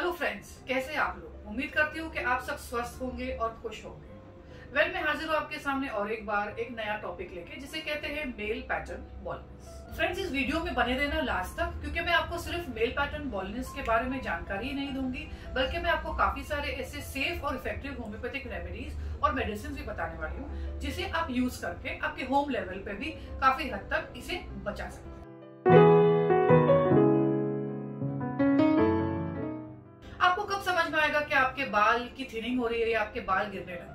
Hello friends, कैसे आप लोग। उम्मीद करती हूँ कि आप सब स्वस्थ होंगे और खुश होंगे। मैं हाजिर हूँ आपके सामने और एक बार एक नया टॉपिक लेके, जिसे कहते हैं मेल पैटर्न बॉल्डनेस। फ्रेंड्स, इस वीडियो में बने रहना लास्ट तक, क्योंकि मैं आपको सिर्फ मेल पैटर्न बॉल्डनेस के बारे में जानकारी नहीं दूंगी, बल्कि मैं आपको काफी सारे ऐसे सेफ और इफेक्टिव होम्योपैथिक रेमेडीज और मेडिसिन भी बताने वाली हूँ, जिसे आप यूज करके आपके होम लेवल पे भी काफी हद तक इसे बचा सकते हैं। आपको कब समझ में आएगा कि आपके बाल की थिनिंग हो रही है या आपके बाल गिरने लगे?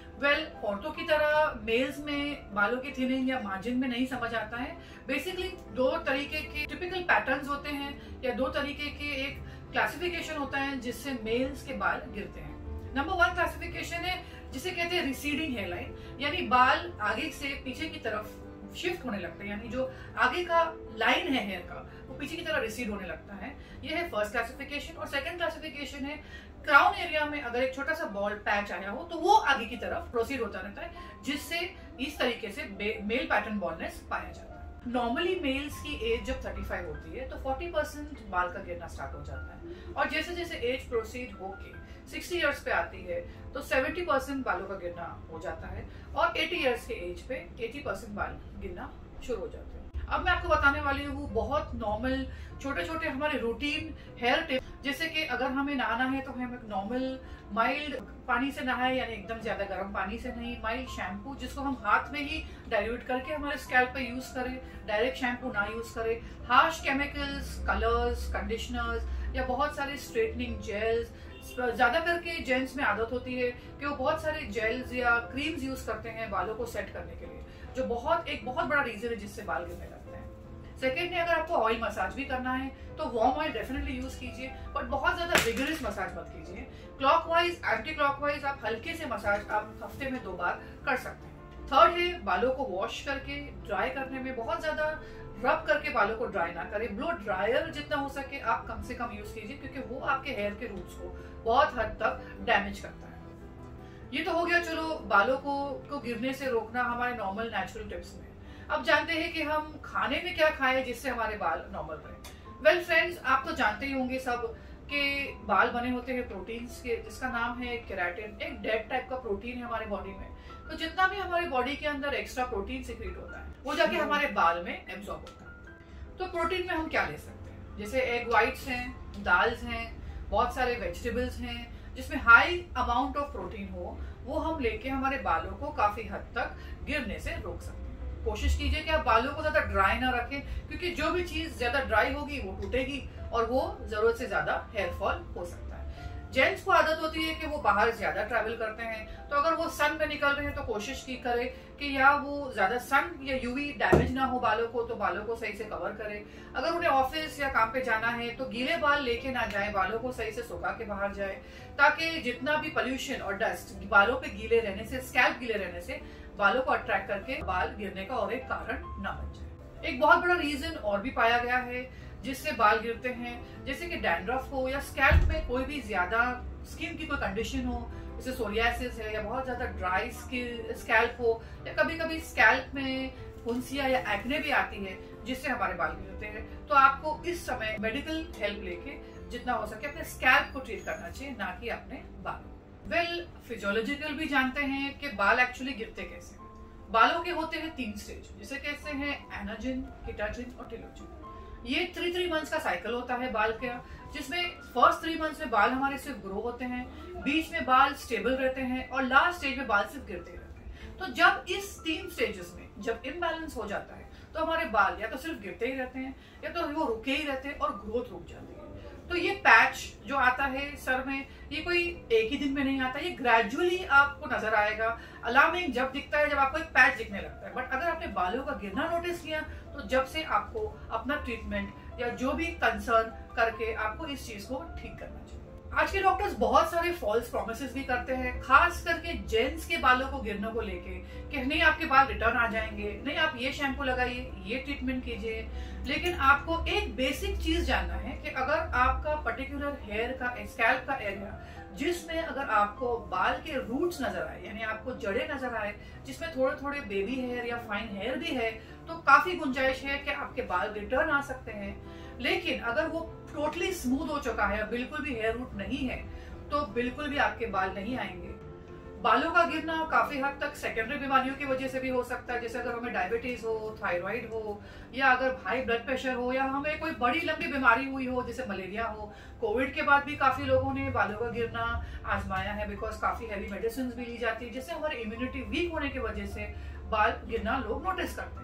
औरतों की तरह मेल्स में बालों की थिनिंग या मार्जिन में नहीं समझ आता है। बेसिकली दो तरीके के टिपिकल पैटर्न्स होते हैं या दो तरीके के एक क्लासिफिकेशन होता है जिससे मेल्स के बाल गिरते हैं। नंबर 1 क्लासिफिकेशन है जिसे कहते हैं रिसीडिंग हेयर लाइन, यानी बाल आगे से पीछे की तरफ शिफ्ट होने लगते हैं, यानी जो आगे का लाइन है हेयर का वो पीछे की तरफ रिसीड होने लगता है। ये है फर्स्ट क्लासिफिकेशन। और सेकंड क्लासिफिकेशन है क्राउन एरिया में अगर एक छोटा सा बॉल्ड पैच आया हो तो वो आगे की तरफ प्रोसीड होता रहता है, जिससे इस तरीके से मेल पैटर्न बॉल्डनेस पाया जाता है। नॉर्मली मेल्स की एज जब 35 होती है तो 40% बाल का गिरना स्टार्ट हो जाता है, और जैसे जैसे एज प्रोसीड होके 60 इयर्स पे आती है तो 70% बालों का गिरना हो जाता है, और 80 इयर्स के एज पे 80% बाल गिरना शुरू हो जाते हैं। अब मैं आपको बताने वाली हूँ बहुत नॉर्मल छोटे छोटे हमारे रूटीन हेयर टिप, जैसे कि अगर हमें नहाना है तो हम एक नॉर्मल माइल्ड पानी से नहाए, यानी एकदम ज्यादा गर्म पानी से नहीं, माइल्ड शैम्पू जिसको हम हाथ में ही डाइल्यूट करके हमारे स्कैल्प पे यूज करें, डायरेक्ट शैम्पू ना यूज करें। हार्श केमिकल्स, कलर्स, कंडीशनर्स या बहुत सारे स्ट्रेटनिंग जेल्स, ज्यादा करके जेंट्स में आदत होती है कि वो बहुत सारे जेल्स या क्रीम्स यूज करते हैं बालों को सेट करने के लिए, जो एक बहुत बड़ा रीजन है जिससे बाल गिरने लगते हैं। सेकेंड में अगर आपको ऑयल मसाज भी करना है तो वार्म ऑयल डेफिनेटली यूज कीजिए, बट बहुत ज्यादा रिगरस मसाज मत कीजिए। क्लॉकवाइज, एंटी क्लॉकवाइज आप हल्के से मसाज आप हफ्ते में 2 बार कर सकते हैं। थर्ड है बालों को वॉश करके ड्राई करने में बहुत ज्यादा रब करके बालों को ड्राई ना करें। ब्लो ड्रायर जितना हो सके आप कम से कम यूज कीजिए, क्योंकि वो आपके हेयर के रूट्स को बहुत हद तक डैमेज करता है। ये तो हो गया चलो बालों को गिरने से रोकना हमारे नॉर्मल नेचुरल टिप्स में। अब जानते हैं कि हम खाने में क्या खाएं जिससे हमारे बाल नॉर्मल रहे। फ्रेंड्स, आप तो जानते ही होंगे सब कि बाल बने होते हैं प्रोटीन्स के, जिसका नाम है केराटिन। एक डेड टाइप का प्रोटीन है हमारे बॉडी में। तो जितना भी हमारे बॉडी के अंदर एक्स्ट्रा प्रोटीन सिक्रीट होता है वो जाके हमारे बाल में एब्सॉर्ब होता है। तो प्रोटीन में हम क्या ले सकते हैं? जैसे एग व्हाइट्स हैं, दाल्स हैं, बहुत सारे वेजिटेबल्स हैं जिसमें हाई अमाउंट ऑफ प्रोटीन हो, वो हम लेके हमारे बालों को काफी हद तक गिरने से रोक सकते हैं। कोशिश कीजिए कि आप बालों को ज्यादा ड्राई ना रखें, क्योंकि जो भी चीज ज्यादा ड्राई होगी वो टूटेगी और वो जरूरत से ज्यादा हेयर फॉल हो सकता है। जेंट्स को आदत होती है कि वो बाहर ज्यादा ट्रैवल करते हैं, तो अगर वो सन में निकल रहे हैं तो कोशिश की करे कि या वो ज्यादा सन या यूवी डैमेज ना हो बालों को, तो बालों को सही से कवर करे। अगर उन्हें ऑफिस या काम पे जाना है तो गीले बाल लेके ना जाए, बालों को सही से सुखा के बाहर जाए, ताकि जितना भी पोल्यूशन और डस्ट बालों पे गीले रहने से, स्कैल्प गीले रहने से बालों को अट्रैक्ट करके बाल गिरने का और एक कारण ना बन जाए। एक बहुत बड़ा रीजन और भी पाया गया है जिससे बाल गिरते हैं, जैसे कि डैंड्रफ हो या स्कैल्प में कोई भी ज्यादा स्किन की कोई कंडीशन हो, जैसे सोरियासिस है या बहुत ज्यादा ड्राई स्कैल्प हो, या कभी कभी स्कैल्प में फुंसिया या एक्ने भी आती है जिससे हमारे बाल गिरते हैं। तो आपको इस समय मेडिकल हेल्प लेके जितना हो सके अपने स्कैल्प को ट्रीट करना चाहिए, ना कि अपने बालों। फिजियोलॉजिकल भी जानते हैं कि बाल एक्चुअली गिरते कैसे हैं। बालों के होते हैं 3 स्टेज, जिसे कहते हैं एनाजिन, कीटाजिन और टेलोजिन। ये 3 मंथ्स का साइकिल होता है बाल का, जिसमें फर्स्ट 3 मंथ्स में बाल हमारे सिर्फ ग्रो होते हैं, बीच में बाल स्टेबल रहते हैं, और लास्ट स्टेज में बाल सिर्फ गिरते रहते हैं। तो जब इस 3 स्टेजेस में जब इम्बैलेंस हो जाता है तो हमारे बाल या तो सिर्फ गिरते ही रहते हैं या तो वो रुके ही रहते हैं और ग्रोथ रुक जाती है। तो ये पैच जो आता है सर में, ये कोई एक ही दिन में नहीं आता, ये ग्रेजुअली आपको नजर आएगा। अलार्मिंग जब दिखता है जब आपको एक पैच दिखने लगता है, बट अगर आपने बालों का गिरना नोटिस किया तो जब से आपको अपना ट्रीटमेंट या जो भी कंसर्न करके आपको इस चीज को ठीक करना चाहिए। आज के डॉक्टर्स बहुत सारे फॉल्स प्रोमिसेस भी करते हैं, खास करके जेंट्स के बालों को गिरने को लेके, कि नहीं आपके बाल रिटर्न आ जाएंगे, नहीं आप ये शैम्पू लगाइए, ये ट्रीटमेंट कीजिए। लेकिन आपको एक बेसिक चीज जानना है कि अगर आपका पर्टिकुलर हेयर का, स्कैल्प का एरिया जिसमें अगर आपको बाल के रूट्स नजर आए, यानी आपको जड़ें नजर आए जिसमें थोड़े थोड़े बेबी हेयर या फाइन हेयर भी है, तो काफी गुंजाइश है कि आपके बाल रिटर्न आ सकते हैं। लेकिन अगर वो टोटली स्मूथ हो चुका है, बिल्कुल भी हेयर रूट नहीं है, तो बिल्कुल भी आपके बाल नहीं आएंगे। बालों का गिरना काफी हद तक सेकेंडरी बीमारियों की वजह से भी हो सकता है, जैसे अगर हमें डायबिटीज हो, थायराइड हो, या अगर हाई ब्लड प्रेशर हो, या हमें कोई बड़ी लंबी बीमारी हुई हो जैसे मलेरिया हो। कोविड के बाद भी काफी लोगों ने बालों का गिरना आजमाया है, बिकॉज काफी हैवी मेडिसिन भी ली जाती है, जिससे हमारी इम्यूनिटी वीक होने की वजह से बाल गिरना लोग नोटिस करते हैं।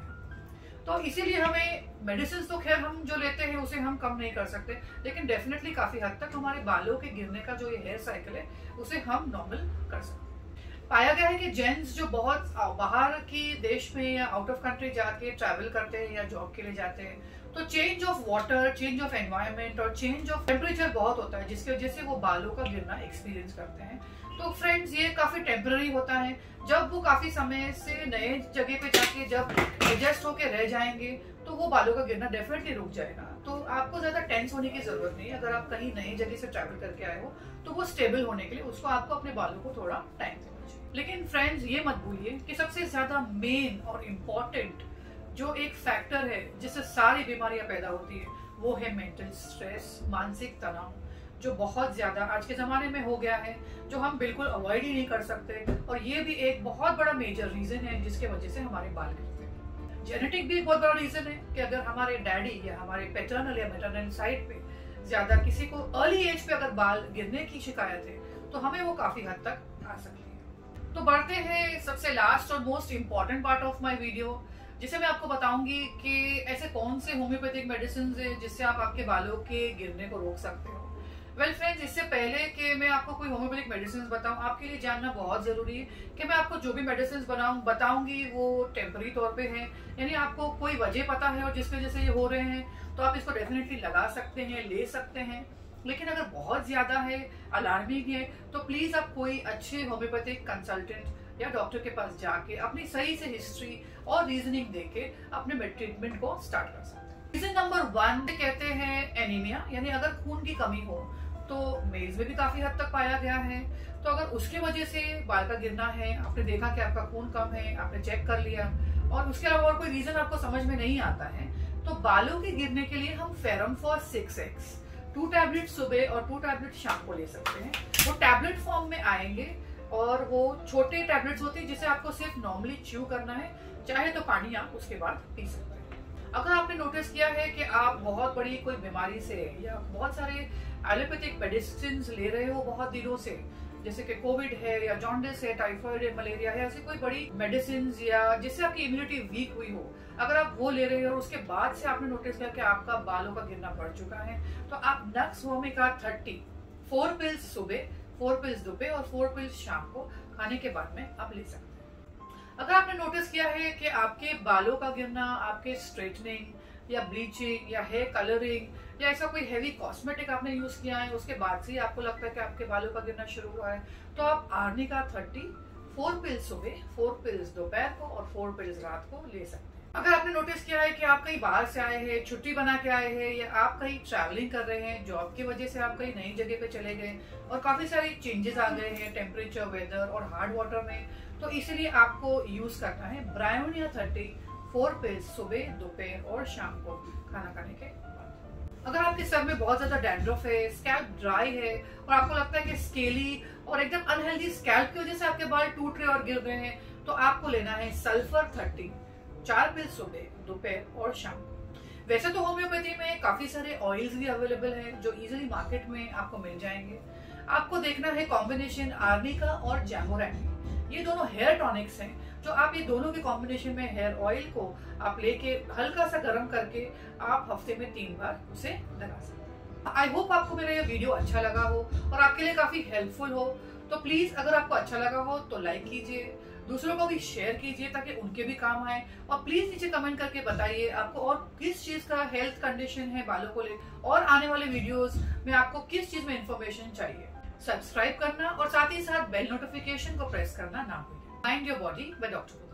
तो इसीलिए हमें मेडिसिन तो खैर हम जो लेते हैं उसे हम कम नहीं कर सकते, लेकिन डेफिनेटली काफी हद तक हमारे बालों के गिरने का जो ये हेयर साइकिल है उसे हम नॉर्मल कर सकते हैं। पाया गया है कि जेंट्स जो बहुत बाहर की देश में या आउट ऑफ कंट्री जाके ट्रैवल करते हैं या जॉब के लिए जाते हैं, तो change of water, change of environment और चेंज ऑफ टेम्परेचर बहुत होता है, जिसकी वजह से वो बालों का गिरना एक्सपीरियंस करते हैं। तो फ्रेंड्स, ये काफी टेम्पररी होता है। जब वो काफी समय से नए जगह पे जाके जब एडजस्ट होके रह जाएंगे तो वो बालों का गिरना डेफिनेटली रुक जाएगा। तो आपको ज्यादा टेंस होने की जरूरत नहीं है। अगर आप कहीं नई जगह से ट्रैवल करके आए हो तो वो स्टेबल होने के लिए उसको आपको अपने बालों को थोड़ा टाइम देना चाहिए। लेकिन फ्रेंड्स, ये मत भूलिए कि सबसे ज्यादा मेन और इम्पोर्टेंट जो एक फैक्टर है जिससे सारी बीमारियां पैदा होती है वो है मेंटल स्ट्रेस, मानसिक तनाव, जो बहुत ज्यादा आज के जमाने में हो गया है, जो हम बिल्कुल अवॉइड ही नहीं कर सकते। और ये भी एक बहुत बड़ा मेजर रीजन है जिसके वजह से हमारे बाल गिरते हैं। जेनेटिक भी एक बहुत बड़ा रीजन है कि अगर हमारे डैडी या हमारे पैटर्नल या मैटरनल साइड पे ज्यादा किसी को अर्ली एज पे अगर बाल गिरने की शिकायत है तो हमें वो काफी हद तक आ सकती है। तो बढ़ते हैं सबसे लास्ट और most important part of my video, जिसे मैं आपको बताऊंगी कि ऐसे कौन से होम्योपैथिक मेडिसिन है जिससे आप आपके बालों के गिरने को रोक सकते हो। वेल फ्रेंड्स, इससे पहले कि मैं आपको कोई होम्योपैथिक मेडिसिन बताऊं, आपके लिए जानना बहुत जरूरी है कि मैं आपको जो भी मेडिसिन बताऊंगी वो टेम्पररी तौर पे है, यानी आपको कोई वजह पता है और जिसकी वजह से ये हो रहे हैं तो आप इसको डेफिनेटली लगा सकते हैं, ले सकते हैं। लेकिन अगर बहुत ज्यादा है, अलार्मिंग है, तो प्लीज आप कोई अच्छे होम्योपैथिक कंसल्टेंट या डॉक्टर के पास जाके अपनी सही से हिस्ट्री और रीजनिंग देके अपने ट्रीटमेंट को स्टार्ट कर सकते हैं। रीजन नंबर 1 कहते हैं एनीमिया, यानी अगर खून की कमी हो, तो मेल्स में भी काफी हद तक पाया गया है। तो अगर उसके वजह से बाल का गिरना है, आपने देखा कि आपका खून कम है, आपने चेक कर लिया और उसके अलावा और कोई रीजन आपको समझ में नहीं आता है, तो बालों के गिरने के लिए हम फेरम फॉर 6X 2 टैबलेट सुबह और 2 टैबलेट शाम को ले सकते हैं। वो टैबलेट फॉर्म में आएंगे और वो छोटे टैबलेट्स होते हैं जिसे आपको सिर्फ नॉर्मली च्यू करना है, चाहे तो पानी आप उसके बाद पी सकते हैं। अगर आपने नोटिस किया है कि आप बहुत बड़ी कोई बीमारी से या बहुत सारे एलोपैथिक मेडिसिन ले रहे हो बहुत दिनों से, जैसे कि कोविड है या जॉन्डिस है, टाइफाइड है, मलेरिया है, ऐसी कोई बड़ी मेडिसिन या जिससे आपकी इम्यूनिटी वीक हुई हो, अगर आप वो ले रहे हो और उसके बाद से आपने नोटिस किया कि आपका बालों का गिरना बढ़ चुका है, तो आप नक्स वोमिका 30 4 पिल्स सुबह, 4 पिल्स दोपहर और 4 पिल्स शाम को खाने के बाद में आप ले सकते हैं। अगर आपने नोटिस किया है कि आपके बालों का गिरना आपके स्ट्रेटनिंग या ब्लीचिंग या हेयर कलरिंग या ऐसा कोई हेवी कॉस्मेटिक आपने यूज किया है उसके बाद से आपको लगता है कि आपके बालों का गिरना शुरू हुआ है, तो आप आर्निका 30 4 पिल्स सुबह, 4 पिल्स दोपहर को और 4 पिल्स रात को ले सकते हैं। अगर आपने नोटिस किया है कि आप कहीं बाहर से आए हैं, छुट्टी बना के आए हैं, या आप कहीं ट्रैवलिंग कर रहे हैं, जॉब की वजह से आप कहीं नई जगह पे चले गए और काफी सारी चेंजेस आ गए हैं टेम्परेचर, वेदर और हार्ड वाटर में, तो इसलिए आपको यूज करना है ब्रायोनिया 30 4 पिल्स सुबह, दोपहर और शाम को खाना खाने के बाद। अगर आपके सर में बहुत ज्यादा डैंड्रफ है, स्कैल्प ड्राई है और आपको लगता है कि स्केली और एकदम अनहेल्दी स्कैल्प की वजह से आपके बाल टूट रहे और गिर रहे हैं, तो आपको लेना है सल्फर 30 4 पिल्स सुबह, दोपहर और शाम। वैसे तो होम्योपैथी में काफी सारे ऑयल्स भी अवेलेबल हैं जो इजीली मार्केट में आपको मिल जाएंगे। आपको देखना है कॉम्बिनेशन आर्निका और जैमोरैनी, ये दोनों हेयर टॉनिक्स हैं, जो आप ये दोनों के कॉम्बिनेशन में हेयर ऑयल को आप लेके हल्का सा गर्म करके आप हफ्ते में 3 बार उसे लगा सकते हैं। आई होप आपको मेरा ये वीडियो अच्छा लगा हो और आपके लिए काफी हेल्पफुल हो। तो प्लीज अगर आपको अच्छा लगा हो तो लाइक कीजिए, दूसरों को भी शेयर कीजिए ताकि उनके भी काम आए, और प्लीज नीचे कमेंट करके बताइए आपको और किस चीज का हेल्थ कंडीशन है बालों को लेकर, और आने वाले वीडियोस में आपको किस चीज में इंफॉर्मेशन चाहिए। सब्सक्राइब करना और साथ ही साथ बेल नोटिफिकेशन को प्रेस करना ना भूलिए। Mind your body by doctor.